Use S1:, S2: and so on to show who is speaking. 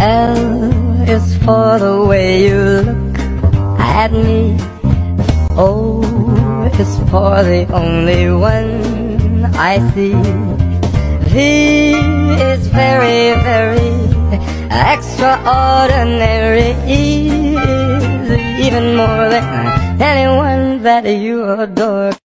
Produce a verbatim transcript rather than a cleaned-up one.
S1: L is for the way you look at me. O is for the only one I see. V is very, very extraordinary. E is even more than anyone that you adore.